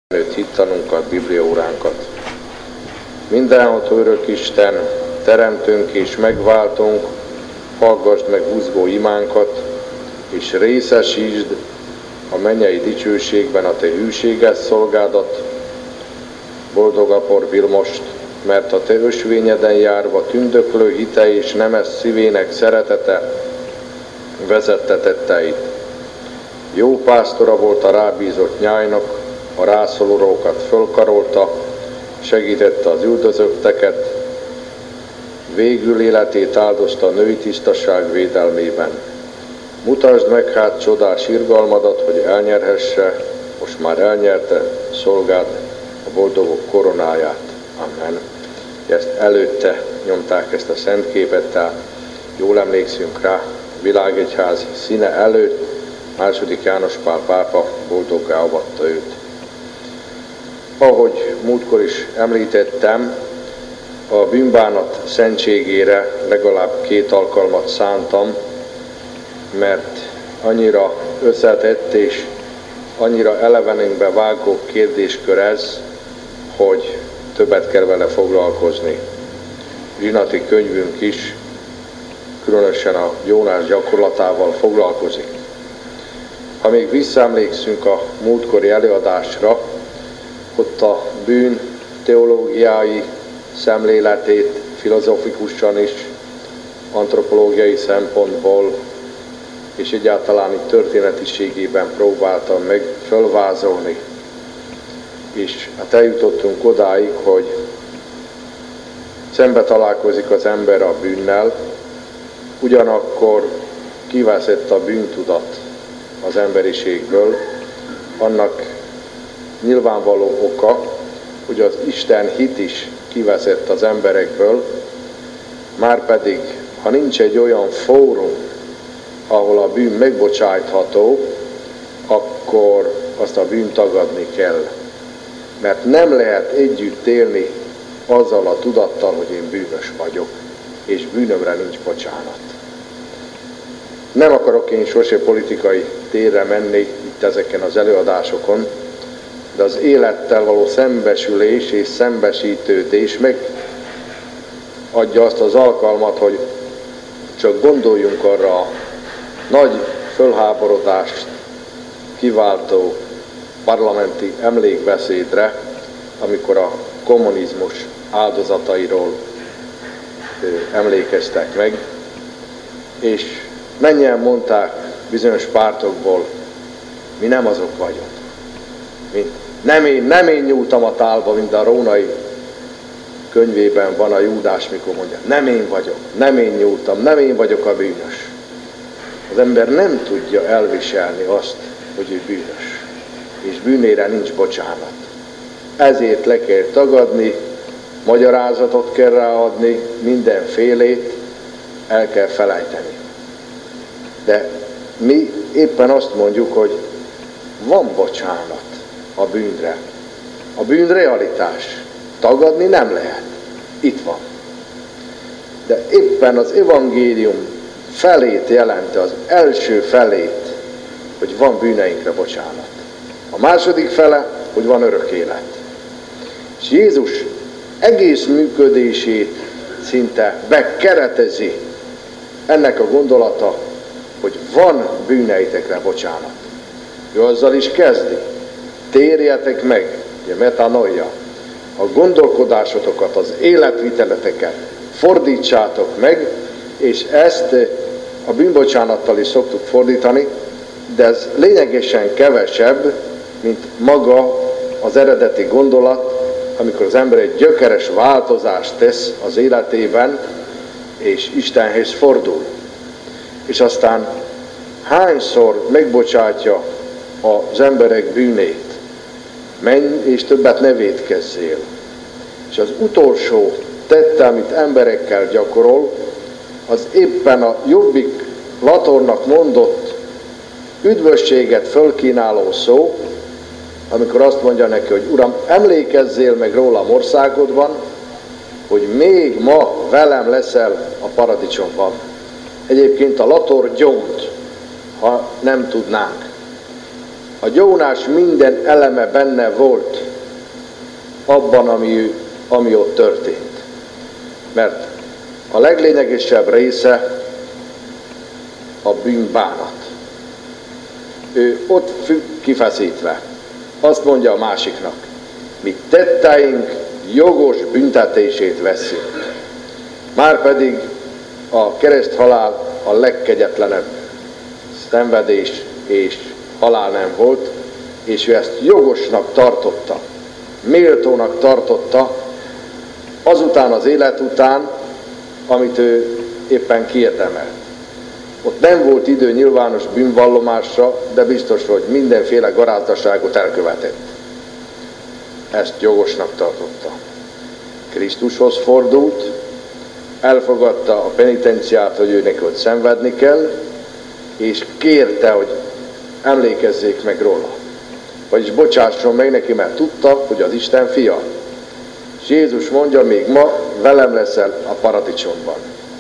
Őt hittanunkat, bibliaóránkat. Mindenható örök Isten, teremtünk és megváltunk, hallgassd meg buzgó imánkat, és részesítsd a mennyei dicsőségben a te hűséges szolgádat, boldog apor Vilmost, mert a te ösvényeden járva tündöklő hite és nemes szívének szeretete vezette tetteit. Jó pásztora volt a rábízott nyájnak, a rászorulókat fölkarolta, segítette az üldözötteket, végül életét áldozta a női tisztaság védelmében. Mutasd meg hát csodás irgalmadat, hogy elnyerhesse, most már elnyerte szolgád a boldogok koronáját. Amen. Ezt előtte nyomták ezt a szent képet, tehát jól emlékszünk rá, a világegyház színe előtt II. János Pál pápa boldoggá avatta őt. Ahogy múltkor is említettem, a bűnbánat szentségére legalább 2 alkalmat szántam, mert annyira összetett és annyira elevenünkbe vágó kérdéskör ez, hogy többet kell vele foglalkozni. Zsinati könyvünk is különösen a Jónás gyakorlatával foglalkozik. Ha még visszaemlékszünk a múltkori előadásra, ott a bűn teológiai szemléletét filozofikusan is, antropológiai szempontból és egyáltalán itt történetiségében próbáltam meg fölvázolni. És hát eljutottunk odáig, hogy szembe találkozik az ember a bűnnel, ugyanakkor kiveszett a bűntudat az emberiségből, annak nyilvánvaló oka, hogy az Isten hit is kiveszett az emberekből, márpedig, ha nincs egy olyan fórum, ahol a bűn megbocsájtható, akkor azt a bűnt tagadni kell. Mert nem lehet együtt élni azzal a tudattal, hogy én bűnös vagyok, és bűnömre nincs bocsánat. Nem akarok én sose politikai térre menni itt ezeken az előadásokon, de az élettel való szembesülés és szembesítődés megadja azt az alkalmat, hogy csak gondoljunk arra a nagy fölháborodást kiváltó parlamenti emlékbeszédre, amikor a kommunizmus áldozatairól emlékeztek meg, és mennyien mondták bizonyos pártokból, mi nem azok vagyunk. Nem én nyúltam a tálba, mint a Rónai könyvében van a Júdás, mikor mondja, nem én vagyok, nem én nyúltam, nem én vagyok a bűnös. Az ember nem tudja elviselni azt, hogy ő bűnös, és bűnére nincs bocsánat. Ezért le kell tagadni, magyarázatot kell ráadni, mindenfélét el kell felejteni. De mi éppen azt mondjuk, hogy van bocsánat a bűnre. A bűn realitás. Tagadni nem lehet. Itt van. De éppen az evangélium felét jelenti, az első felét, hogy van bűneinkre bocsánat. A második fele, hogy van örök élet. És Jézus egész működését szinte bekeretezi ennek a gondolata, hogy van bűneitekre bocsánat. Ő azzal is kezdi. Térjetek meg, ugye metanoia, a gondolkodásotokat, az életviteleteket fordítsátok meg, és ezt a bűnbocsánattal is szoktuk fordítani, de ez lényegesen kevesebb, mint maga az eredeti gondolat, amikor az ember egy gyökeres változást tesz az életében, és Istenhez fordul. És aztán hányszor megbocsátja az emberek bűnét, menj és többet ne vétkezzél. És az utolsó tette, amit emberekkel gyakorol, az éppen a Jobbik Latornak mondott üdvösséget fölkínáló szó, amikor azt mondja neki, hogy Uram, emlékezzél meg rólam országodban, hogy még ma velem leszel a paradicsomban. Egyébként a Lator gyónt, ha nem tudnánk. A gyónás minden eleme benne volt abban, ami ott történt. Mert a leglényegesebb része a bűnbánat. Ő ott függ kifeszítve. Azt mondja a másiknak, mi tetteink jogos büntetését vesszük. Márpedig a kereszthalál a legkegyetlenebb szenvedés és halál nem volt, és ő ezt jogosnak tartotta, méltónak tartotta azután az élet után, amit ő éppen kiérdemelt. Ott nem volt idő nyilvános bűnvallomásra, de biztos, hogy mindenféle garázdaságot elkövetett. Ezt jogosnak tartotta. Krisztushoz fordult, elfogadta a penitenciát, hogy ő neki ott szenvedni kell, és kérte, hogy emlékezzék meg róla. Vagyis bocsásson meg neki, mert tudta, hogy az Isten fia. És Jézus mondja, még ma velem leszel a paradicsomban.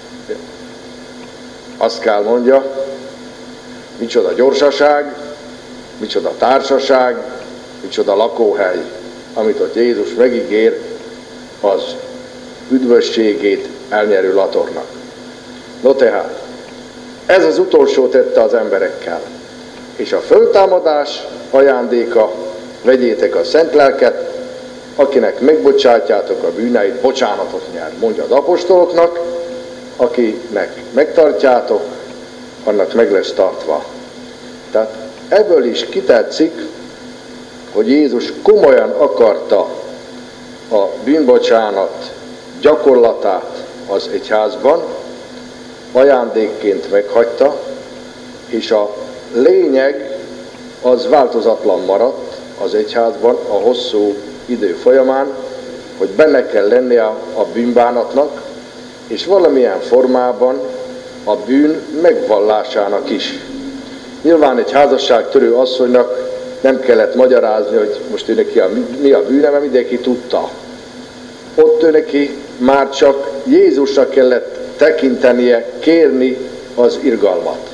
Azt kell mondja, micsoda gyorsaság, micsoda társaság, micsoda lakóhely, amit ott Jézus megígér az üdvösségét elnyerő latornak. No tehát, ez az utolsó tette az emberekkel. És a föltámadás ajándéka, vegyétek a szent lelket, akinek megbocsátjátok a bűneit, bocsánatot nyer, mondja az apostoloknak, akinek megtartjátok, annak meg lesz tartva. Tehát ebből is kitetszik, hogy Jézus komolyan akarta a bűnbocsánat gyakorlatát az egyházban, ajándékként meghagyta, és a lényeg az változatlan maradt az egyházban a hosszú idő folyamán, hogy benne kell lennie a bűnbánatnak, és valamilyen formában a bűn megvallásának is. Nyilván egy házasságtörő asszonynak nem kellett magyarázni, hogy most ő neki mi a bűne, mert mindenki tudta. Ott ő neki már csak Jézusra kellett tekintenie, kérni az irgalmat.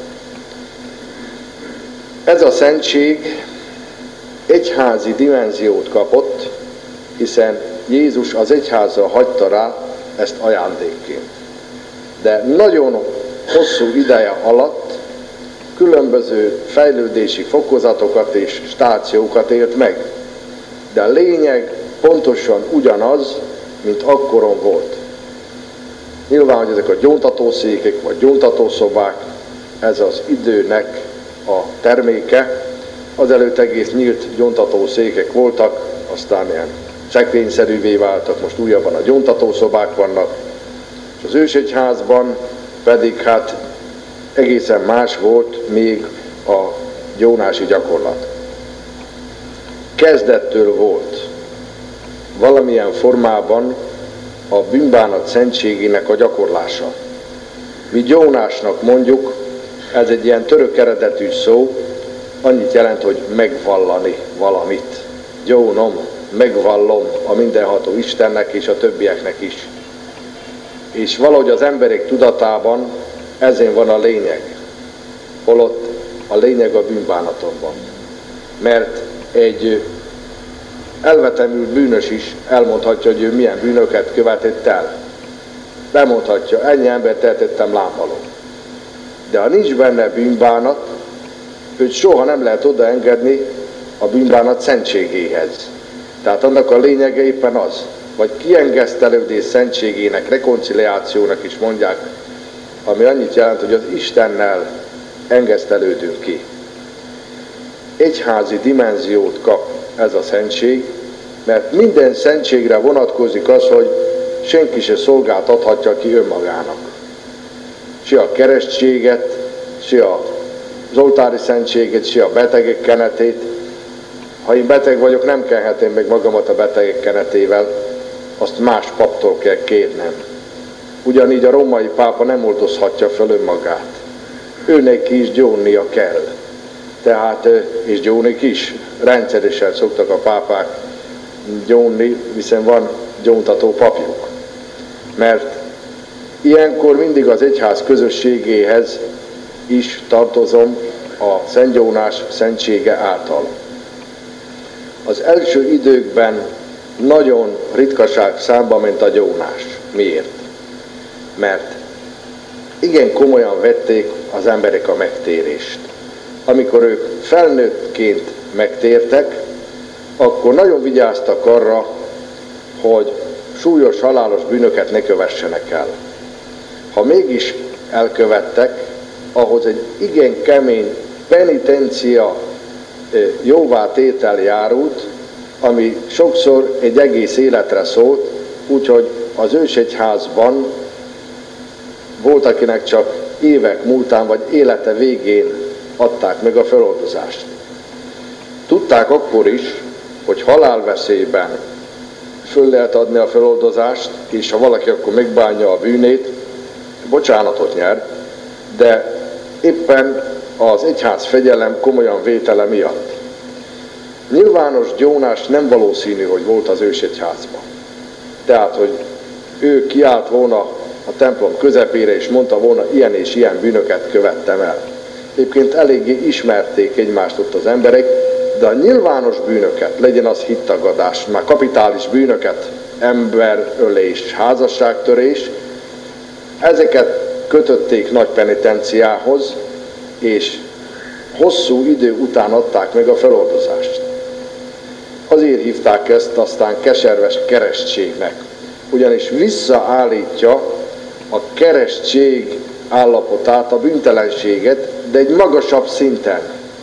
Ez a szentség egyházi dimenziót kapott, hiszen Jézus az egyházzal hagyta rá ezt ajándékként. De nagyon hosszú ideje alatt különböző fejlődési fokozatokat és stációkat élt meg. De a lényeg pontosan ugyanaz, mint akkoron volt. Nyilván, hogy ezek a gyóntatószékek vagy gyóntatószobák, ez az időnek a terméke. Azelőtt egész nyílt gyóntatószékek voltak, aztán ilyen szekvényszerűvé váltak, most újabban a gyóntatószobák vannak, és az ősegyházban pedig hát egészen más volt még a gyónási gyakorlat. Kezdettől volt valamilyen formában a bűnbánat szentségének a gyakorlása. Mi gyónásnak mondjuk, ez egy ilyen török eredetű szó, annyit jelent, hogy megvallani valamit. Gyónom, megvallom a mindenható Istennek és a többieknek is. És valahogy az emberek tudatában ezen van a lényeg, holott a lényeg a bűnbánaton van. Mert egy elvetemült bűnös is elmondhatja, hogy ő milyen bűnöket követett el. Bemondhatja, ennyi embert eltettem lámpalom. De ha nincs benne bűnbánat, őt soha nem lehet odaengedni a bűnbánat szentségéhez. Tehát annak a lényege éppen az, vagy kiengesztelődés szentségének, rekonciliációnak is mondják, ami annyit jelent, hogy az Istennel engesztelődünk ki. Egyházi dimenziót kap ez a szentség, mert minden szentségre vonatkozik az, hogy senki se szolgáltathatja ki önmagának. Se a keresztséget, se az oltári szentséget, se a betegek kenetét. Ha én beteg vagyok, nem kenhetem meg magamat a betegek kenetével, azt más paptól kell kérnem. Ugyanígy a római pápa nem oldozhatja föl önmagát. Őneki is gyónnia kell. Tehát, és gyónik is. Rendszeresen szoktak a pápák gyónni, hiszen van gyóntató papjuk. Mert ilyenkor mindig az egyház közösségéhez is tartozom, a Szent Jónás szentsége által. Az első időkben nagyon ritkaság számba ment a gyónás. Miért? Mert igen komolyan vették az emberek a megtérést. Amikor ők felnőttként megtértek, akkor nagyon vigyáztak arra, hogy súlyos, halálos bűnöket ne kövessenek el. Ha mégis elkövettek, ahhoz egy igen kemény penitencia jóvátétel járult, ami sokszor egy egész életre szólt, úgyhogy az ősegyházban volt, akinek csak évek múltán vagy élete végén adták meg a feloldozást. Tudták akkor is, hogy halálveszélyben föl lehet adni a feloldozást, és ha valaki akkor megbánja a bűnét, bocsánatot nyer, de éppen az egyház fegyelem komolyan vétele miatt. Nyilvános gyónás nem valószínű, hogy volt az ősegyházban. Tehát, hogy ő kiállt volna a templom közepére, és mondta volna, ilyen és ilyen bűnöket követtem el. Egyébként eléggé ismerték egymást ott az emberek, de a nyilvános bűnöket, legyen az hittagadás, már kapitális bűnöket, emberölés, házasságtörés, ezeket kötötték nagy penitenciához, és hosszú idő után adták meg a feloldozást. Azért hívták ezt aztán keserves keresztségnek, ugyanis visszaállítja a keresztség állapotát, a bűntelenséget, de egy magasabb szinten.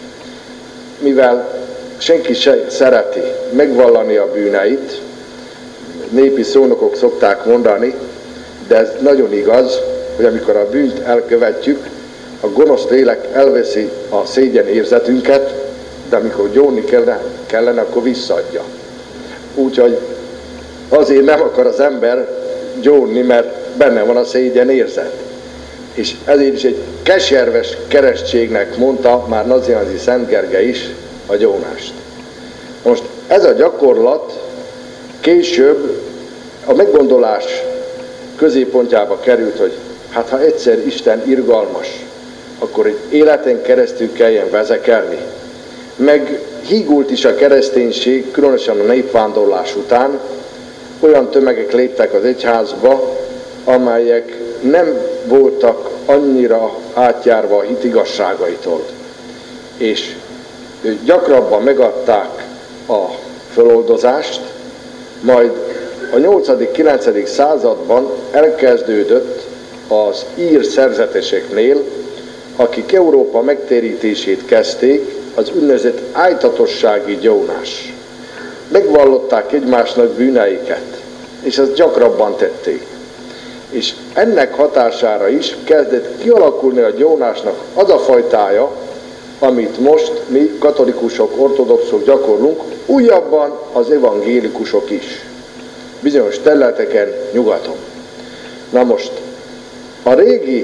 Mivel senki se szereti megvallani a bűneit, népi szónokok szokták mondani, de ez nagyon igaz, hogy amikor a bűnt elkövetjük, a gonosz lélek elveszi a szégyen érzetünket, de amikor gyónni kellene, akkor visszaadja. Úgyhogy azért nem akar az ember gyónni, mert benne van a szégyen érzet. És ezért is egy keserves keresztségnek mondta már Nazianzi Szent Gergely is a gyónást. Most ez a gyakorlat később a meggondolás középpontjába került, hogy hát ha egyszer Isten irgalmas, akkor egy életen keresztül kelljen vezekelni. Meg hígult is a kereszténység, különösen a népvándorlás után, olyan tömegek léptek az egyházba, amelyek nem voltak annyira átjárva a hit igazságaitól. És gyakrabban megadták a feloldozást, majd a 8.-9. században elkezdődött az ír szerzeteseknél, akik Európa megtérítését kezdték, az úgynevezett ájtatossági gyónás. Megvallották egymásnak bűneiket, és ezt gyakrabban tették. És ennek hatására is kezdett kialakulni a gyónásnak az a fajtája, amit most mi katolikusok, ortodoxok gyakorlunk, újabban az evangélikusok is. Bizonyos területeken nyugaton. Na most, a régi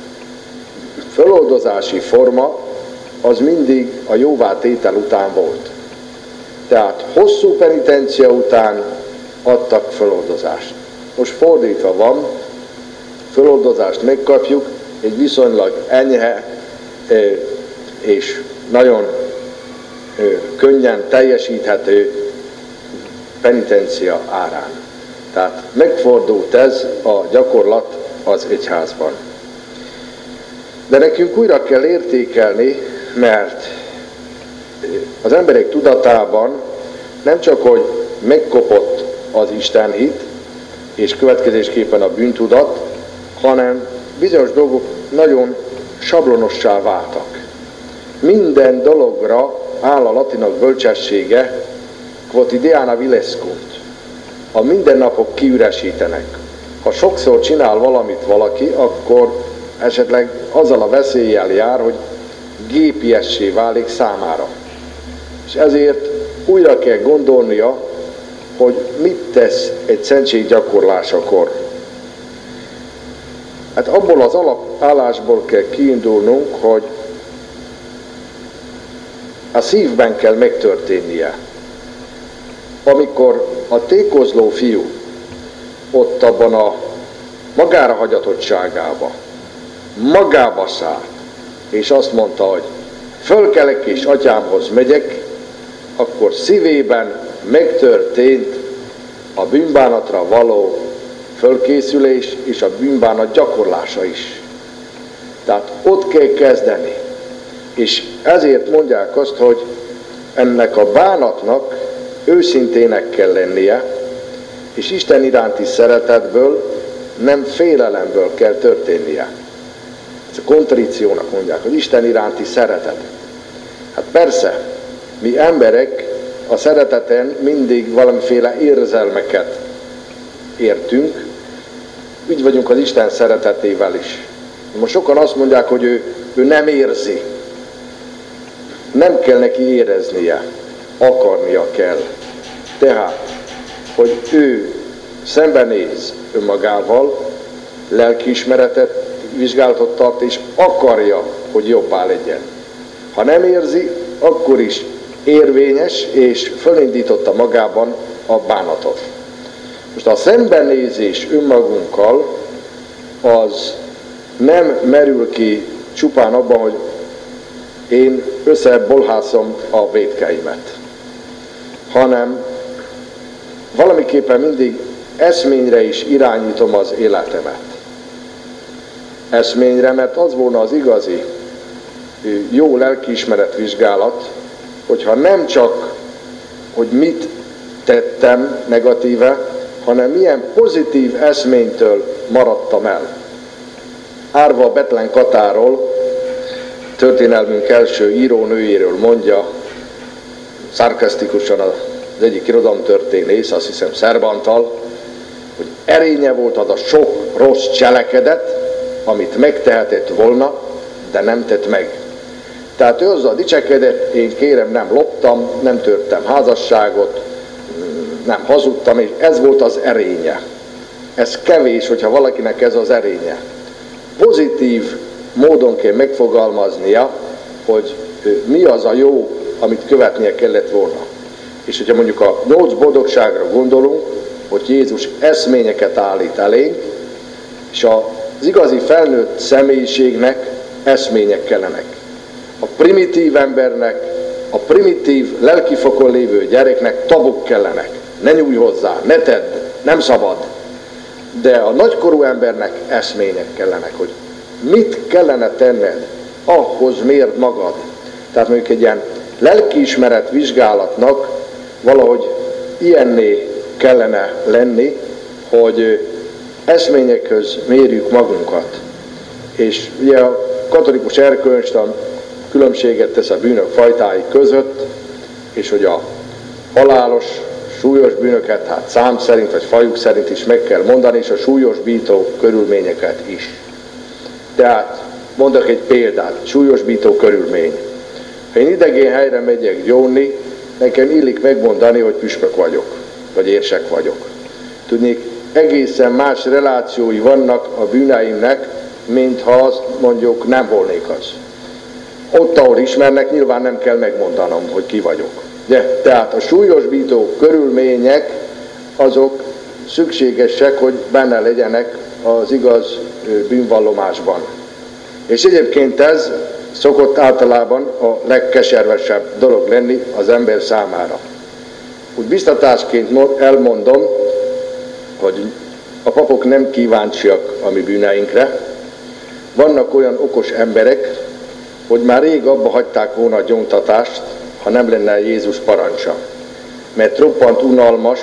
feloldozási forma az mindig a jóvátétel után volt. Tehát hosszú penitencia után adtak feloldozást. Most fordítva van, feloldozást megkapjuk egy viszonylag enyhe és nagyon könnyen teljesíthető penitencia árán. Tehát megfordult ez a gyakorlat az egyházban. De nekünk újra kell értékelni, mert az emberek tudatában nem csak, hogy megkopott az istenhit, és következésképpen a bűntudat, hanem bizonyos dolgok nagyon sablonossá váltak. Minden dologra áll a latinok bölcsessége, quotidiana vilescunt. A mindennapok kiüresítenek. Ha sokszor csinál valamit valaki, akkor esetleg azzal a veszéllyel jár, hogy gépiessé válik számára. És ezért újra kell gondolnia, hogy mit tesz egy szentség gyakorlásakor. Hát abból az alapállásból kell kiindulnunk, hogy a szívben kell megtörténnie. Amikor a tékozló fiú ott abban a magára hagyatottságába, magába szállt, és azt mondta, hogy fölkelek és atyámhoz megyek, akkor szívében megtörtént a bűnbánatra való fölkészülés és a bűnbánat gyakorlása is. Tehát ott kell kezdeni. És ezért mondják azt, hogy ennek a bánatnak őszintének kell lennie, és Isten iránti szeretetből, nem félelemből kell történnie. Ez a kontríciónak mondják, hogy Isten iránti szeretet. Hát persze, mi emberek a szereteten mindig valamiféle érzelmeket értünk, úgy vagyunk az Isten szeretetével is. Most sokan azt mondják, hogy ő nem érzi. Nem kell neki éreznie, akarnia kell. Tehát, hogy ő szembenéz önmagával, lelkiismeretet, vizsgálatot tart, és akarja, hogy jobbá legyen. Ha nem érzi, akkor is érvényes, és fölindította magában a bánatot. Most a szembenézés önmagunkkal az nem merül ki csupán abban, hogy én összebolhászom a vétkeimet, hanem valamiképpen mindig eszményre is irányítom az életemet. Eszményre, mert az volna az igazi jó lelkiismeret vizsgálat, hogyha nem csak, hogy mit tettem negatíve, hanem milyen pozitív eszménytől maradtam el. Árva Bethlen Katáról, történelmünk első írónőjéről mondja, szarkasztikusan az egyik irodalomtörténész, azt hiszem Szerbantal, hogy erénye volt az a sok rossz cselekedet, amit megtehetett volna, de nem tett meg. Tehát ő azzal dicsekedett, én kérem, nem loptam, nem törtem házasságot, nem hazudtam, és ez volt az erénye. Ez kevés, hogyha valakinek ez az erénye. Pozitív módon kell megfogalmaznia, hogy mi az a jó, amit követnie kellett volna. És hogyha mondjuk a 8 boldogságra gondolunk, hogy Jézus eszményeket állít elénk, és az igazi felnőtt személyiségnek eszmények kellenek. A primitív embernek, a primitív lelkifokon lévő gyereknek tabuk kellenek. Ne nyújj hozzá, ne tedd, nem szabad. De a nagykorú embernek eszmények kellenek, hogy mit kellene tenned, ahhoz mérd magad. Tehát mondjuk egy ilyen lelkiismeret vizsgálatnak valahogy ilyenné kellene lenni, hogy eszményekhöz mérjük magunkat. És ugye a katolikus erkölcstan különbséget tesz a bűnök fajtái között, és hogy a halálos, súlyos bűnöket, hát szám szerint vagy fajuk szerint is meg kell mondani, és a súlyosbító körülményeket is. Tehát mondok egy példát, súlyosbító körülmény. Ha én idegén helyre megyek gyónni, nekem illik megmondani, hogy püspök vagyok, vagy érsek vagyok. Tudnék, egészen más relációi vannak a bűneimnek, mint ha azt mondjuk nem volnék az. Ott, ahol ismernek, nyilván nem kell megmondanom, hogy ki vagyok. De tehát a súlyosbító körülmények azok szükségesek, hogy benne legyenek az igaz bűnvallomásban. És egyébként ez szokott általában a legkeservesebb dolog lenni az ember számára. Úgy biztatásként elmondom, hogy a papok nem kíváncsiak a mi bűneinkre. Vannak olyan okos emberek, hogy már rég abba hagyták volna a gyóntatást, ha nem lenne Jézus parancsa. Mert roppant unalmas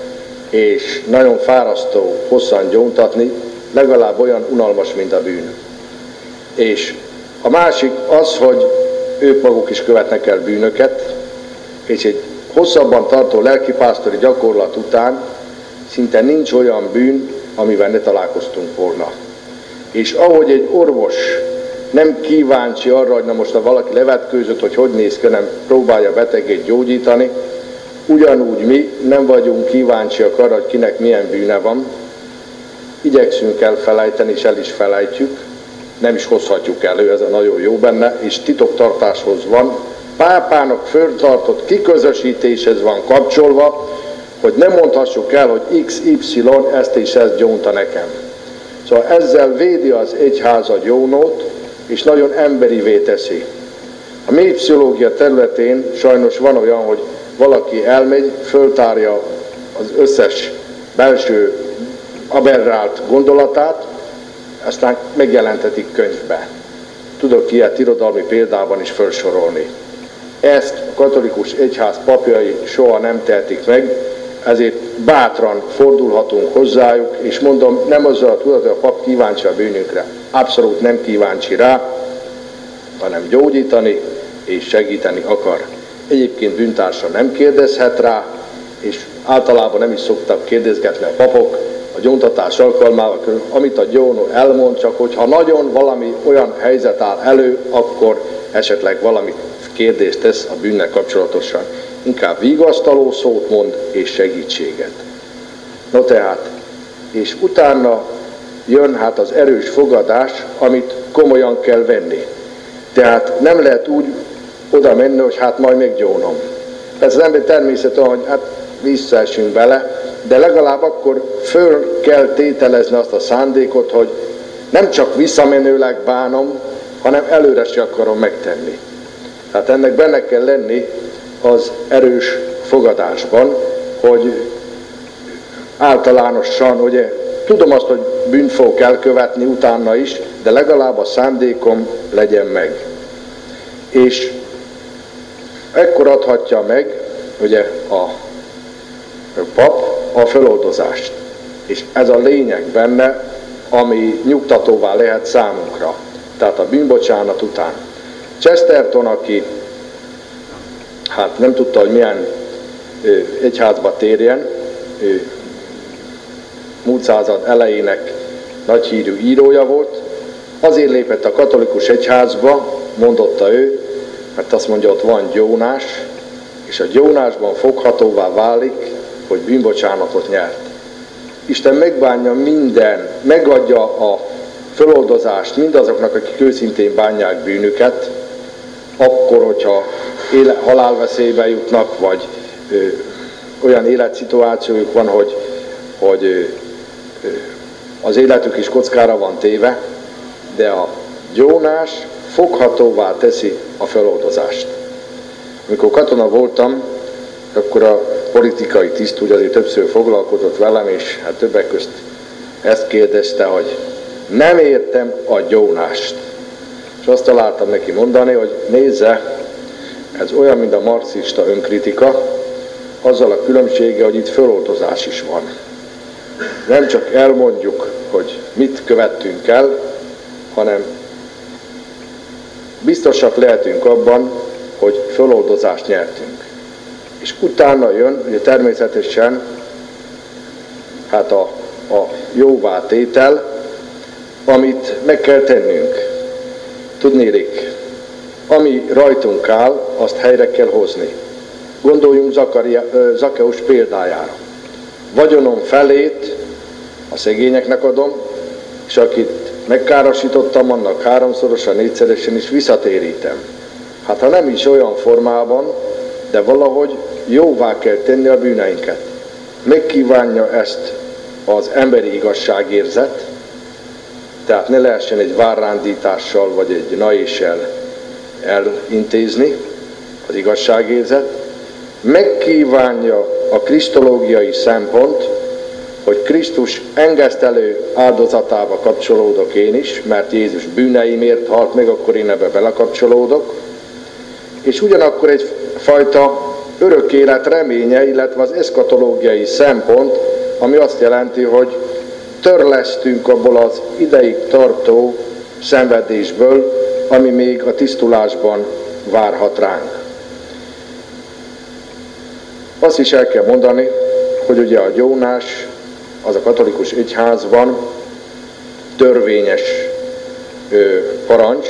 és nagyon fárasztó hosszan gyóntatni, legalább olyan unalmas, mint a bűn. És a másik az, hogy ők maguk is követnek el bűnöket, és egy hosszabban tartó lelkipásztori gyakorlat után szinte nincs olyan bűn, amivel ne találkoztunk volna. És ahogy egy orvos nem kíváncsi arra, hogy na most ha valaki levetkőzött, hogy néz ki, nem próbálja a betegét gyógyítani, ugyanúgy mi nem vagyunk kíváncsiak arra, hogy kinek milyen bűne van, igyekszünk elfelejteni, és el is felejtjük, nem is hozhatjuk elő, ez a nagyon jó benne, és titoktartáshoz van, pápának föltartott kiközösítéshez van kapcsolva, hogy nem mondhassuk el, hogy XY ezt és ezt gyónta nekem. Szóval ezzel védi az egyház a gyónót, és nagyon emberivé teszi. A mély pszichológia területén sajnos van olyan, hogy valaki elmegy, föltárja az összes belső aberrált gondolatát, aztán megjelentetik könyvbe. Tudok ilyet irodalmi példában is felsorolni. Ezt a katolikus egyház papjai soha nem tehetik meg, ezért bátran fordulhatunk hozzájuk, és mondom, nem azzal a tudat, hogy a pap kíváncsi a bűnünkre. Abszolút nem kíváncsi rá, hanem gyógyítani és segíteni akar. Egyébként bűntársa nem kérdezhet rá, és általában nem is szoktak kérdezgetni a papok a gyóntatás alkalmával, amit a gyónó elmond, csak hogyha nagyon valami olyan helyzet áll elő, akkor esetleg valami kérdést tesz a bűnnek kapcsolatosan. Inkább vigasztaló szót mond és segítséget. No tehát, és utána jön hát az erős fogadás, amit komolyan kell venni. Tehát nem lehet úgy oda menni, hogy hát majd meggyónom. Ez az ember természetesen, hogy hát visszaesünk bele, de legalább akkor föl kell tételezni azt a szándékot, hogy nem csak visszamenőleg bánom, hanem előre se akarom megtenni. Tehát ennek benne kell lenni az erős fogadásban, hogy általánosan, ugye, tudom azt, hogy bűnt fogok elkövetni utána is, de legalább a szándékom legyen meg. És ekkor adhatja meg, ugye, a pap a feloldozást. És ez a lényeg benne, ami nyugtatóvá lehet számunkra. Tehát a bűnbocsánat után. Chesterton, aki hát nem tudta, hogy milyen egyházba térjen, múlt század elejének nagyhírű írója volt, azért lépett a katolikus egyházba, mondotta ő, mert azt mondja, ott van gyónás, és a gyónásban foghatóvá válik, hogy bűnbocsánatot nyert. Isten megbánja minden, megadja a feloldozást mindazoknak, akik őszintén bánják bűnüket, akkor, hogyha halálveszélybe jutnak, vagy olyan életszituációjuk van, hogy az életük is kockára van téve, de a gyónás foghatóvá teszi a feloldozást. Amikor katona voltam, akkor a politikai tiszt úgy azért többször foglalkozott velem, és hát többek közt ezt kérdezte, hogy nem értem a gyónást. És azt találtam neki mondani, hogy nézze, ez olyan, mint a marxista önkritika, azzal a különbsége, hogy itt feloldozás is van. Nem csak elmondjuk, hogy mit követtünk el, hanem biztosak lehetünk abban, hogy feloldozást nyertünk. És utána jön, ugye természetesen, hát a jóvátétel, amit meg kell tennünk. Tudnélik, ami rajtunk áll, azt helyre kell hozni. Gondoljunk Zakkeus példájára. Vagyonom felét a szegényeknek adom, és akit megkárosítottam, annak 3-szorosan, 4-szeresen is visszatérítem. Hát ha nem is olyan formában, de valahogy jóvá kell tenni a bűneinket. Megkívánja ezt az emberi igazságérzet, tehát ne lehessen egy várrándítással vagy egy naéssel elintézni az igazságérzet. Megkívánja a krisztológiai szempont, hogy Krisztus engesztelő áldozatába kapcsolódok én is, mert Jézus bűneimért halt meg, akkor én ebbe belekapcsolódok. És ugyanakkor egyfajta örök élet reménye, illetve az eszkatológiai szempont, ami azt jelenti, hogy törlesztünk abból az ideig tartó szenvedésből, ami még a tisztulásban várhat ránk. Azt is el kell mondani, hogy ugye a gyónás az a katolikus egyházban törvényes parancs.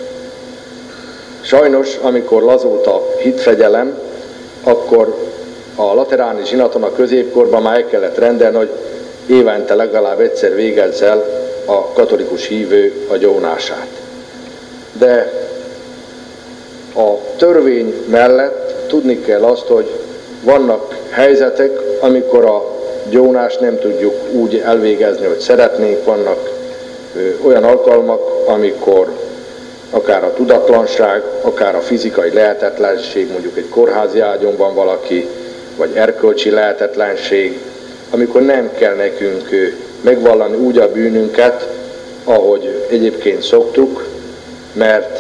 Sajnos, amikor lazult a hitfegyelem, akkor a lateráni zsinaton a középkorban már el kellett rendelni, hogy évente legalább egyszer végezz el a katolikus hívő a gyónását. De a törvény mellett tudni kell azt, hogy vannak helyzetek, amikor a gyónást nem tudjuk úgy elvégezni, hogy szeretnénk, vannak olyan alkalmak, amikor akár a tudatlanság, akár a fizikai lehetetlenség, mondjuk egy kórházi ágyon van valaki, vagy erkölcsi lehetetlenség, amikor nem kell nekünk megvallani úgy a bűnünket, ahogy egyébként szoktuk, mert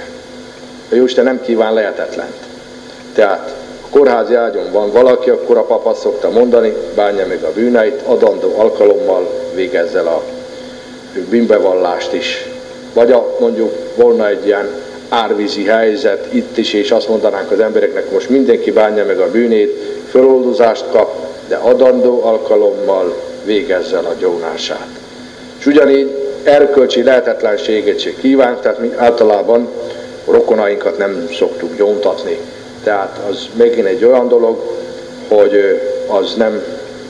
a Jóisten nem kíván lehetetlent. Tehát a kórházi ágyon van valaki, akkor a pap azt szokta mondani, bánja meg a bűneit, adandó alkalommal végezzel a bűnbevallást is. Vagy mondjuk volna egy ilyen árvízi helyzet itt is, és azt mondanánk az embereknek, most mindenki bánja meg a bűnét, föloldozást kap, de adandó alkalommal végezzel a gyónását. És ugyanígy erkölcsi lehetetlenséget se kívánk, tehát mi általában a rokonainkat nem szoktuk gyóntatni. Tehát az megint egy olyan dolog, hogy az nem,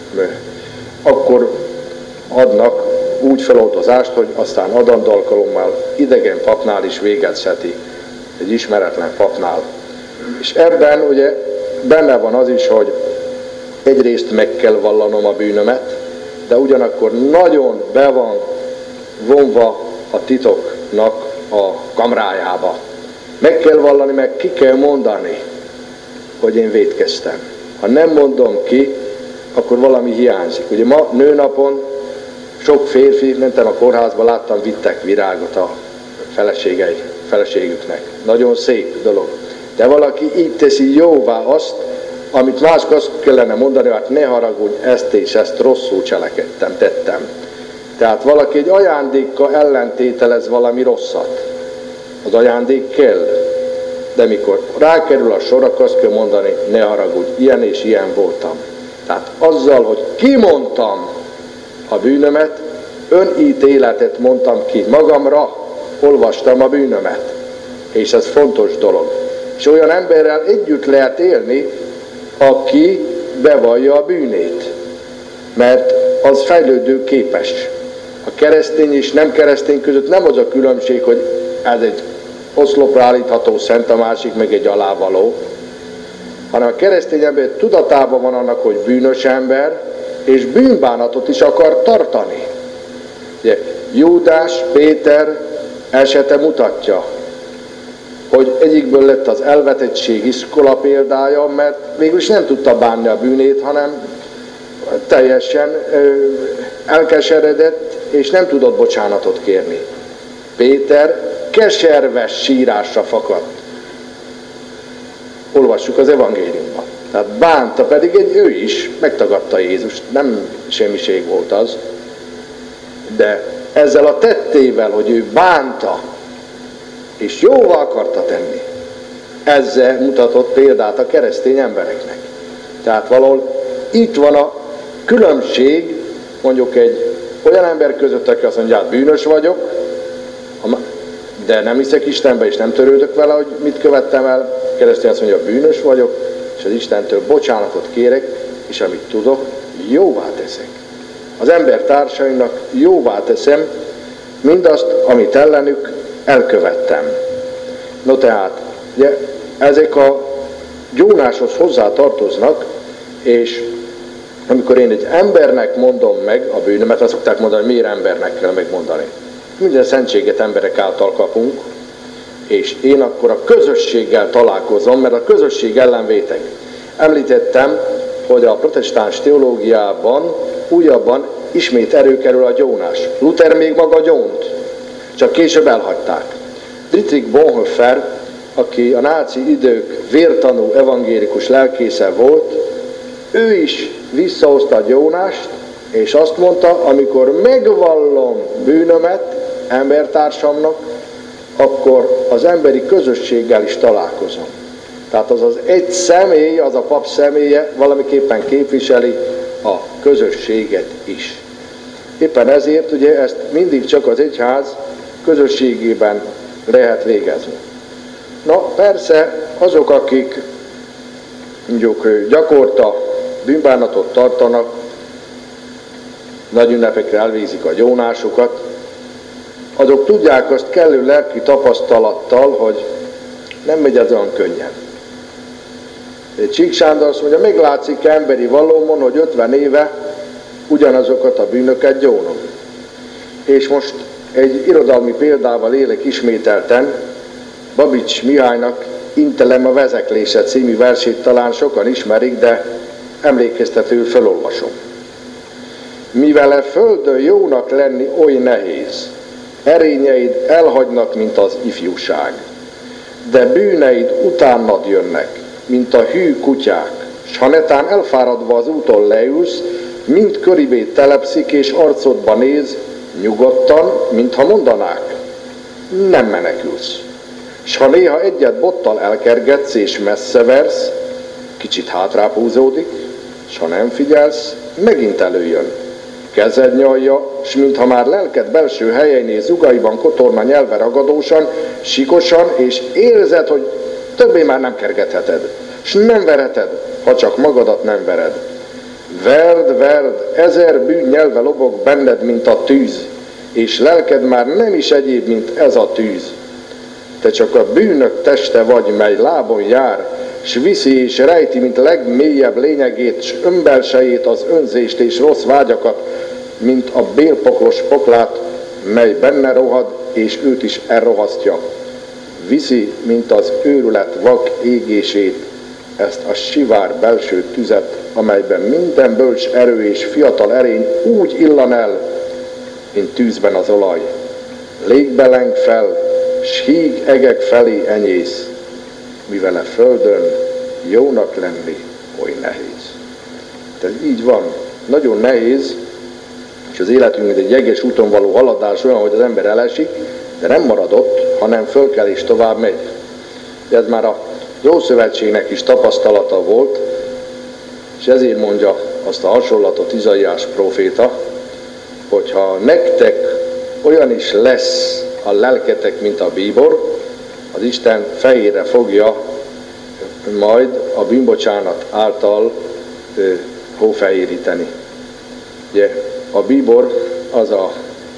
akkor adnak úgy feloldozást, hogy aztán adandó alkalommal idegen papnál is végezheti, egy ismeretlen papnál. És ebben ugye benne van az is, hogy egyrészt meg kell vallanom a bűnömet, de ugyanakkor nagyon be van vonva a titoknak a kamrájába. Meg kell vallani, meg ki kell mondani, hogy én vétkeztem. Ha nem mondom ki, akkor valami hiányzik. Ugye ma nőnapon sok férfi, mentem a kórházba, láttam, vittek virágot a feleségüknek. Nagyon szép dolog. De valaki így teszi jóvá azt, amit máskor azt kellene mondani, hogy ne haragudj, ezt és ezt rosszul cselekedtem, tettem. Tehát valaki egy ajándékkal ellentételez valami rosszat. Az ajándék kell. De mikor rákerül a sor, akkor azt kell mondani, ne haragudj, ilyen és ilyen voltam. Tehát azzal, hogy kimondtam a bűnömet, önítéletet mondtam ki magamra, olvastam a bűnömet. És ez fontos dolog. És olyan emberrel együtt lehet élni, aki bevallja a bűnét. Mert az fejlődő képes. A keresztény és nem keresztény között nem az a különbség, hogy ez egy oszlopra állítható szent, a másik meg egy alávaló, hanem a keresztény ember tudatában van annak, hogy bűnös ember, és bűnbánatot is akar tartani. Ugye, Júdás, Péter esete mutatja, hogy egyikből lett az elvetettség iskola példája, mert végülis nem tudta bánni a bűnét, hanem teljesen elkeseredett, és nem tudott bocsánatot kérni. Péter keserves sírásra fakadt. Olvassuk az evangéliumban. Tehát bánta, pedig ő is megtagadta Jézust, nem semmiség volt az, de ezzel a tettével, hogy ő bánta, és jóvá akarta tenni, ezzel mutatott példát a keresztény embereknek. Tehát valahol itt van a különbség, mondjuk egy olyan ember között, aki azt mondja, hát bűnös vagyok, de nem hiszek Istenbe, és nem törődök vele, hogy mit követtem el. Keresztény azt mondja, bűnös vagyok, és az Istentől bocsánatot kérek, és amit tudok, jóvá teszek. Az embertársainak jóvá teszem mindazt, amit ellenük elkövettem. No tehát, ugye, ezek a gyónáshoz hozzá tartoznak, és amikor én egy embernek mondom meg a bűnömet, azt szokták mondani, hogy miért embernek kell megmondani. Minden szentséget emberek által kapunk, és én akkor a közösséggel találkozom, mert a közösség ellen vétek. Említettem, hogy a protestáns teológiában újabban ismét előkerül a gyónás. Luther még maga gyónt, csak később elhagyták. Dietrich Bonhoeffer, aki a náci idők vértanú evangélikus lelkésze volt, ő is visszahozta a gyónást, és azt mondta, amikor megvallom bűnömet embertársamnak, akkor az emberi közösséggel is találkozom. Tehát az egy személy, az a pap személye valamiképpen képviseli a közösséget is. Éppen ezért ugye ezt mindig csak az egyház közösségében lehet végezni. Na persze azok, akik mondjuk gyakorta bűnbánatot tartanak, nagy ünnepekre elvégzik a gyónásukat, azok tudják azt kellő lelki tapasztalattal, hogy nem megy ez olyan könnyen. Csík Sándor azt mondja, meglátszik emberi valómon, hogy 50 éve ugyanazokat a bűnöket gyónom. És most egy irodalmi példával élek ismételten, Babics Mihálynak Intelem a vezeklése című versét talán sokan ismerik, de emlékeztetőül felolvasom. Mivel a földön jónak lenni oly nehéz, erényeid elhagynak, mint az ifjúság, de bűneid utánad jönnek, mint a hű kutyák, s ha netán elfáradva az úton leülsz, mind köribé telepszik és arcodba néz, nyugodtan, mintha mondanák, nem menekülsz. S ha néha egyet bottal elkergetsz és messze versz, kicsit hátrább húzódik, s ha nem figyelsz, megint előjön. Kezed nyalja, s mintha már lelked belső helyeinél zugaiban kotorna nyelve ragadósan, sikosan, és érzed, hogy többé már nem kergetheted, s nem verheted, ha csak magadat nem vered. Verd, verd, ezer bűn nyelve lobog benned, mint a tűz, és lelked már nem is egyéb, mint ez a tűz. Te csak a bűnök teste vagy, mely lábon jár, s viszi és rejti, mint legmélyebb lényegét, s önbelsejét, az önzést és rossz vágyakat, mint a bélpoklos poklát, mely benne rohad, és őt is elrohasztja. Viszi, mint az őrület vak égését, ezt a sivár belső tüzet, amelyben minden bölcs erő és fiatal erény úgy illan el, mint tűzben az olaj. Légbe leng fel, s híg egek felé enyész, mivel a földön jónak lenni oly nehéz. Tehát így van, nagyon nehéz, és az életünk, mint egy jeges úton való haladás olyan, hogy az ember elesik, de nem marad ott, hanem föl kell és tovább megy. De ez már a Ószövetségnek is tapasztalata volt, és ezért mondja azt a hasonlatot Izaiás próféta, hogyha nektek olyan is lesz a lelketek, mint a bíbor, az Isten fejére fogja majd a bűnbocsánat által hófehéríteni. Ugye a bíbor az a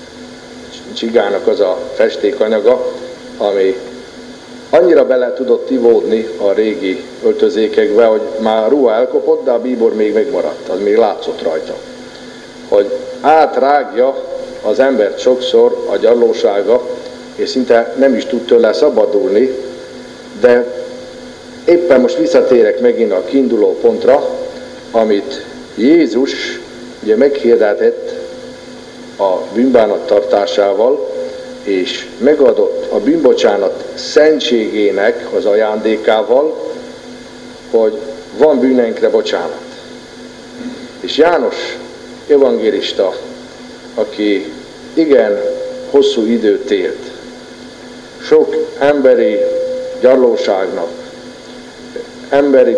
csigának az a festékanyaga, ami annyira bele tudott ivódni a régi öltözékekbe, hogy már a ruha elkopott, de a bíbor még megmaradt, az még látszott rajta. Hogy átrágja az embert sokszor a gyarlósága, és szinte nem is tud tőle szabadulni, de éppen most visszatérek megint a kiinduló pontra, amit Jézus ugye meghirdetett a bűnbánat tartásával, és megadott a bűnbocsánat szentségének az ajándékával, hogy van bűneinkre bocsánat. És János evangélista, aki igen hosszú időt élt, sok emberi gyarlóságnak, emberi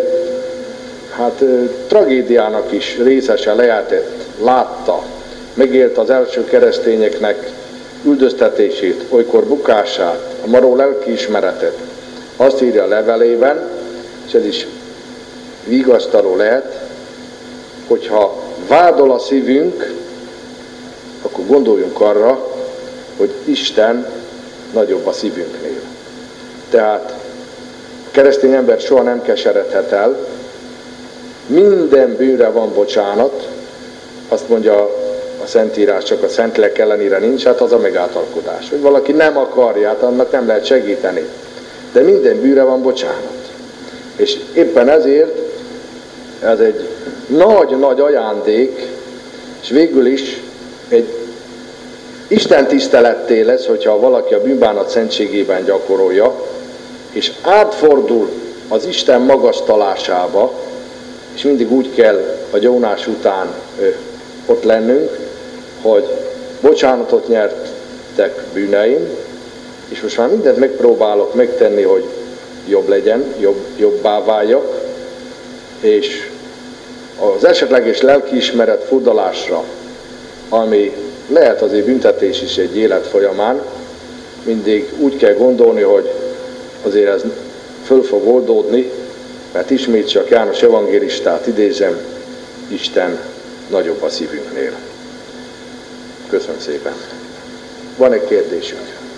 tragédiának is részese lehetett, látta, megélt az első keresztényeknek üldöztetését, olykor bukását, a maró lelkiismeretet. Azt írja a levelében, és ez is vigasztaló lehet, hogyha vádol a szívünk, akkor gondoljunk arra, hogy Isten nagyobb a szívünknél. Tehát a keresztény ember soha nem keseredhet el, minden bűnre van bocsánat, azt mondja a Szentírás, csak a Szentlélek ellenére nincs, hát az a megátalkodás. Hogy valaki nem akarja, hát annak nem lehet segíteni. De minden bűnre van bocsánat. És éppen ezért ez egy nagy-nagy ajándék, és végül is egy Isten tiszteletté lesz, hogyha valaki a bűnbánat szentségében gyakorolja, és átfordul az Isten magasztalásába, és mindig úgy kell a gyónás után ott lennünk, hogy bocsánatot nyertek bűneim, és most már mindent megpróbálok megtenni, hogy jobb legyen, jobbá váljak, és az esetleges lelkiismeret furdalásra, ami lehet azért büntetés is egy élet folyamán, mindig úgy kell gondolni, hogy azért ez föl fog oldódni, mert ismét csak János evangélistát idézem, Isten nagyobb a szívünknél. Köszönöm szépen. Van egy kérdésünk?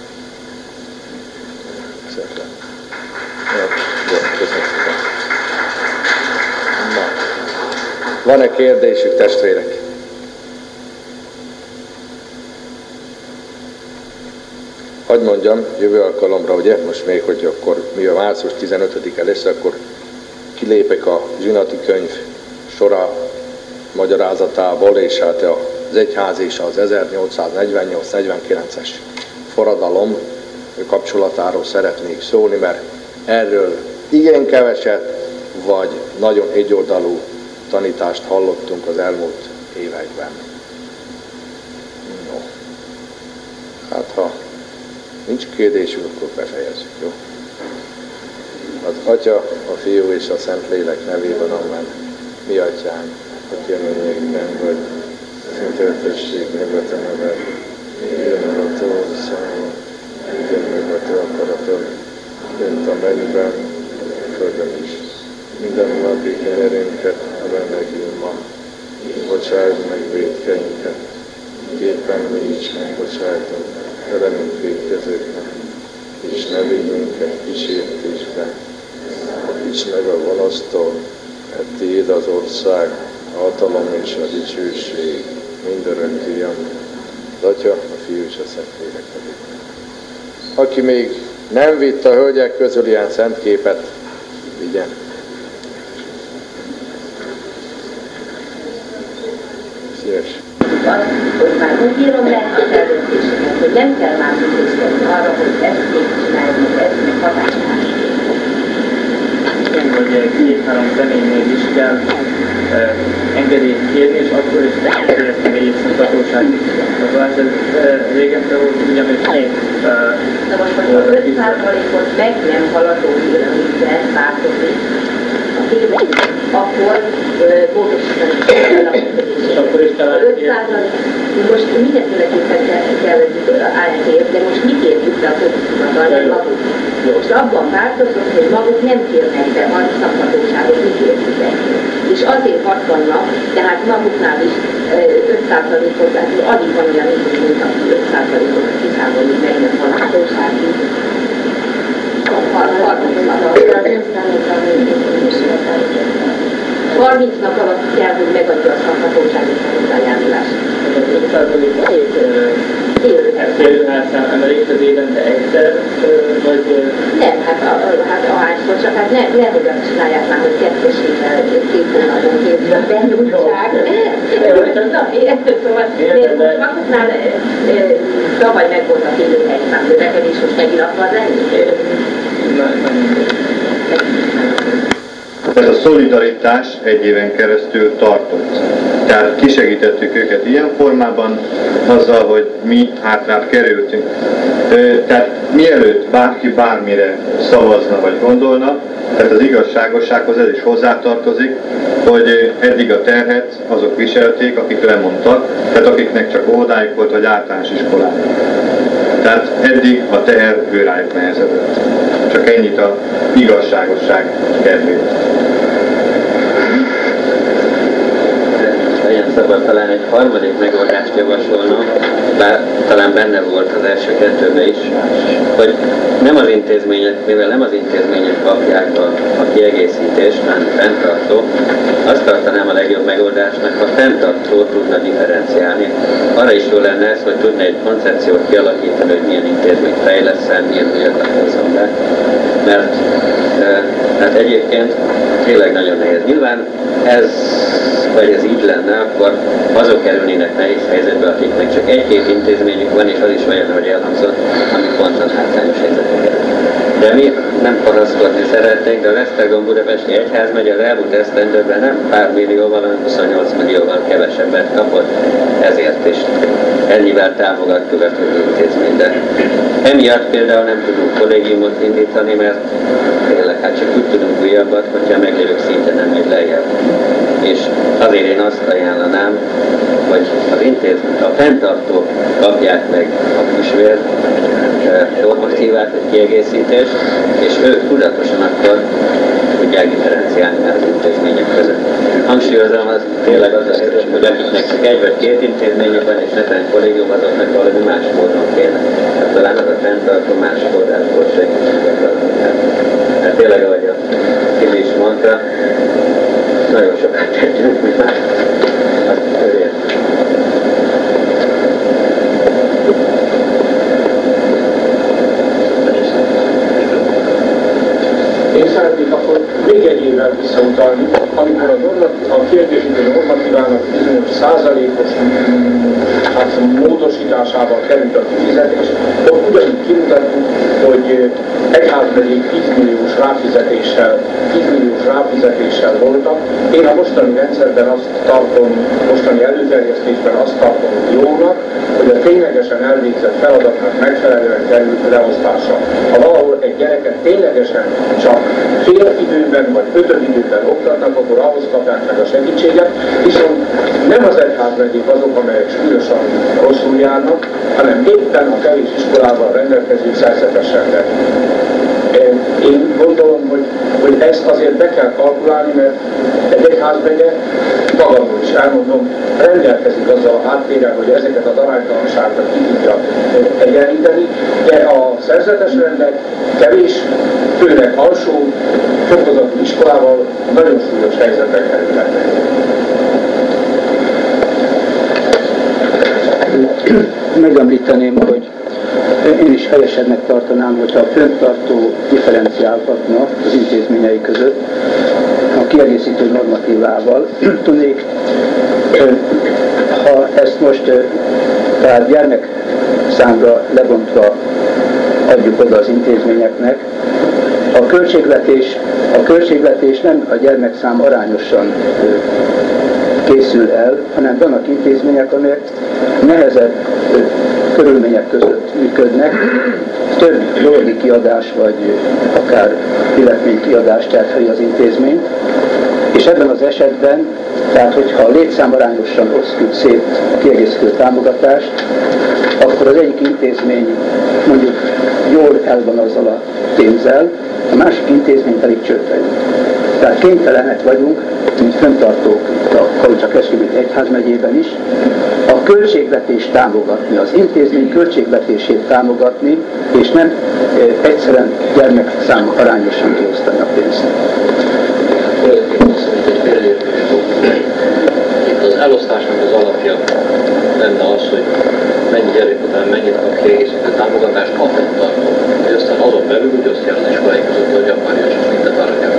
Köszönöm szépen. Van-e kérdésük, testvérek? Hadd mondjam jövő alkalomra, ugye, most még, hogy akkor mi a március 15-e lesz, akkor kilépek a zsinati könyv sora magyarázatából, és hát az egyház és az 1848-49-es forradalom kapcsolatáról szeretnék szólni, mert erről igen keveset, vagy nagyon egyoldalú tanítást hallottunk az elmúlt években. No. Hát ha nincs kérdésünk, akkor befejezzük, jó? Az Atya, a Fiú és a Szentlélek nevében, amen. Mi Atyánk, aki a mennyekben vagy, szenteltessék meg a te neved, jöjjön a te országod, legyen meg a te akaratod, mint a mennyben, földön is. Minden napi kenyerünket adj nekünk ma, bocsájt meg vétkeinket, képpen mi is megbocsájtunk ellenünk vétkezőknek, és ne vigy minket kísértésbe, és meg a gonosztól, mert tiéd az ország, a hatalom és a dicsőség mindörökké, amen. Az Atya, a Fiú és a Szentlélek nevében. Aki még nem vitt a hölgyek közül ilyen szent képet, vigyen. Szíves. Hogy már úgy írom le a tervezéseket, hogy nem kell már figyelni arra, hogy ezt még csináljuk, ezt meg hatását. Igen, hogy két-három személynél is kell engedélyt kérni, és akkor is elérhetnek egy szokhatósági igazolás. Ez régen volt ugyanúgy két Na most, hogyha 5%-ot meg nem haladó élelmiszer változik, akkor módosítani kell a működését. Akkor is kell 5%, most mindenféleképpen kell állítani, de most mit érjük le a közhivatal, nem maguk. Most abban változott, hogy maguk nem kérnek be a szakhatóságot, mit érjük be. És azért 60-nak, tehát maguknál is 5%-ot, tehát alig van olyan idő, mint aki 5%-ot kiszámolni meg nem hatósági. 30 nap alatt kell, hogy megadja a szakhatósági hozzájárulást. Emelik az évente egyszer, vagy... Nem, hát ahányszor, csak hát nehogy azt csinálják már, hogy kettőséggel 2 hónapon kívül benyújtsák. Na, érted, szóval maguknál tavaly meg volt a félőhelyszám növekedés, most megint akar lenni. Ez a szolidaritás egy éven keresztül tartott. Tehát kisegítettük őket ilyen formában, azzal, hogy mi hátrább kerültünk. Tehát mielőtt bárki bármire szavazna vagy gondolna, tehát az igazságossághoz ez is hozzátartozik, hogy eddig a terhet azok viselték, akik lemondtak, tehát akiknek csak óvodájuk volt, vagy általános iskolák. Tehát eddig a teher őrájuk nehezedett. Csak ennyit a igazságosság kedvéért. Legyen szabad talán egy harmadik megoldást javasolnom, bár talán benne volt az első kettőben is, hogy nem az intézmények, mivel nem az intézmények kapják a kiegészítést, hanem fenntartó, azt tartanám a legjobb megoldásnak, ha fenntartó tudna differenciálni. Arra is jó lenne ez, hogy tudna egy koncepciót kialakítani, hogy milyen intézményt fejleszem, milyen újakat hozzon be. Mert hát egyébként tényleg nagyon nehéz. Nyilván vagy ez így lenne, akkor azok kerülnének nehéz helyzetbe, akiknek csak egy-két intézményük van, és az is olyan, hogy elhangzott, ami ponton hátrányos helyzeteket. De mi nem panaszkodni szeretnénk, de az Esztergom Budapesti Egyházmegye az elmúlt esztendőben nem pár millióval, hanem 28 millióval kevesebbet kapott, ezért is ennyivel támogattuk ezt az intézményt. De emiatt például nem tudunk kollégiumot indítani, mert tényleg hát csak úgy tudunk újabbat, hogyha a meglévők szinte nem megy lejjebb. És azért én azt ajánlanám, hogy az intézmény, a fenntartók kapják meg a kisvért, normatívát, vagy kiegészítést, és ők tudatosan akkor tudják differenciálni már az intézmények között. Hangsúlyozom, az tényleg az a helyzet, hogy akiknek csak egy vagy két intézményük van, és netán kollégium, azoknak valami más módon kéne. Hát talán az a fenntartó más forrásból segítségek. Hát tényleg, ahogy a Tibi is mondta, nagyon sokat tettünk mi már. Azt örüljen. utalni, amikor a kiegészítő normatívának bizonyos százalékos módosításával került a kifizetés, ott ugyanígy kimutattuk, hogy egyházmegyék 10 milliós ráfizetéssel voltak. Én a mostani rendszerben azt tartom, mostani előterjesztésben azt tartom jónak, hogy a ténylegesen elvégzett feladatnak megfelelően került leosztásra. Ha valahol egy gyereket ténylegesen csak fél időben vagy ötöd időben oktatnak, akkor ahhoz kapják meg a segítséget, viszont nem az egyházmegyék azok, amelyek súlyosan rosszul járnak, hanem éppen a kevés iskolával rendelkező szerzetesek. Én gondolom, hogy ezt azért be kell kalkulálni, mert egy egyházmegye, magamról is elmondom, rendelkezik azzal a háttérrel, hogy ezeket az aránytalanságokat ki tudja egyenlíteni, de a szerzetes rendek kevés, főleg alsó fokozatú iskolával nagyon súlyos helyzetek kerülhetnek. Megemlíteném, hogy én is helyesebbnek tartanám, hogyha a fenntartó differenciálhatna az intézményei között a kiegészítő normatívával. Tudnék, ha ezt most tehát gyermekszámra lebontva adjuk oda az intézményeknek, a költségvetés nem a gyermekszám arányosan készül el, hanem vannak intézmények, amelyek nehezebb körülmények között működnek, több dolgi kiadás vagy akár illetménykiadás terheli az intézményt, és ebben az esetben, tehát hogyha a létszámarányosan osztjuk szét a kiegészítő támogatást, akkor az egyik intézmény mondjuk jól el van azzal a pénzzel, a másik intézmény pedig csődbe jut. Tehát kénytelenek vagyunk, mint fenntartók a Kalocsa-Kesztyűbét egyházmegyében is, a költségvetést támogatni, az intézmény költségvetését támogatni, és nem egyszerűen gyermekszám arányosan kiosztani a pénzt. Itt az elosztásnak az alapja lenne az, hogy mennyi gyerek után mennyit kap kiegészítő támogatást a fenntartó, hogy aztán azon belül úgy osztja az iskolai között, hogy akarja, csak mindent arra kell.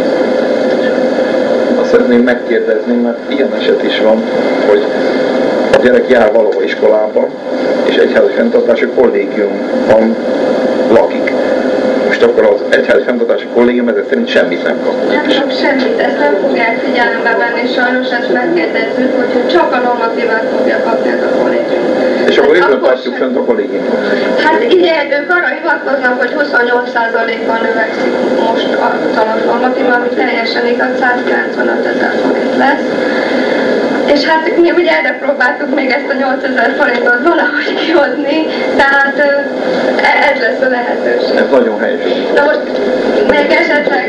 Azt szeretném megkérdezni, mert ilyen eset is van, hogy a gyerek jár valahol iskolában, és egyházi fenntartási kollégiumban lakik. Most akkor az egyházi fenntartási kollégium ezek szerint semmit nem kap. Nem kap semmit, ezt nem fogják figyelembe venni, sajnos ezt megkérdezzük, hogyha csak a normatívát fogja kapni ez a kollégium. És akkor hát őket tartjuk fent a kollégiumot? Hát ugye ők arra hivatkoznak, hogy 28%-kal növekszik most a tanos normatíva, ami teljesen igaz, 195 000 forint lesz. És hát mi ugye erre próbáltuk még ezt a 8000 forintot valahogy kihozni, tehát ez lesz a lehetőség. Ez nagyon helyes. Na most még esetleg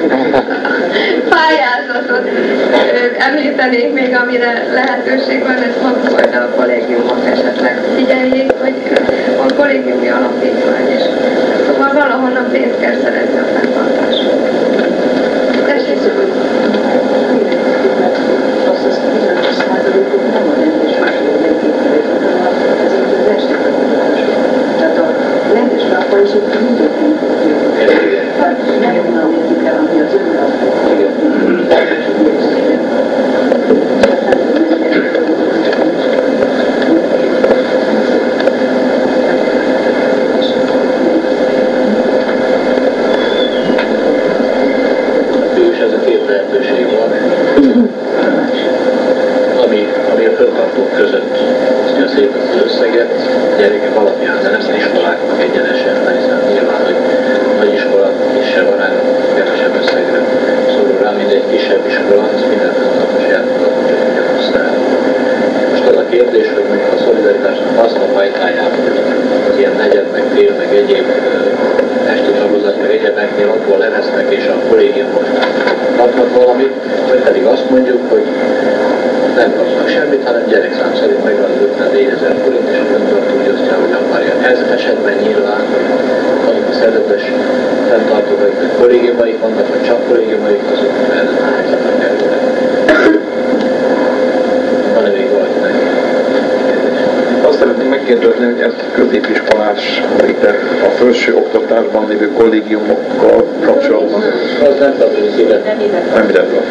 pályázatot említenék még, amire lehetőség van, ez maguk majd a kollégiumok esetleg figyeljék, hogy a kollégiumi alapítvány is. Szóval valahonnan pénzt kell szerezni a fenntartásra. Tessék! Akkor is itt mindenki nem mindenki kell, ami az És ez a két lehetőség van, ami a fenntartók között osztja szét az összeget, gyerekek alapján, de nem az iskoláknak egyenesen, hiszen nyilván, hogy nagy iskola kisebb arányban kevesebb összegre szorul rá, mint egy kisebb iskola, az minden fenntartó saját magát ugyanosztálja. Most az a kérdés, hogy mondjuk a szolidaritásnak azt a fajtájában, hogy az ilyen negyed, meg fél, meg egyéb esti sorozat, meg egyebeknél abból levesznek, és a kollégiumok kapnak valamit, vagy pedig azt mondjuk, hogy nem kapnak semmit, hanem gyerekszám szerint megvan 54 000 forint, és a fenntartó úgy osztja, hogy akarja. Ez esetben nyilván, amik a szerzetes fenntartók, vagy kollégiumaik vannak, vagy csak kollégiumaik, azok erre a helyzetre kerülnek. Van-e még valakinek kérdés? Azt szeretném megkérdezni, hogy ezt közé középiskolás, de a felső oktatásban lévő kollégiumokkal kapcsolatban. Az nem tartozik ide. Nem ide tartozik.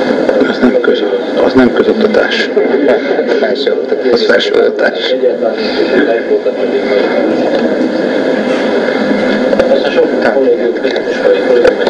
Az nem közoktatás. Az felsőoktatás. Egyáltalán egy volt a addig. Ezt a sok kollégium középiskolai kollégium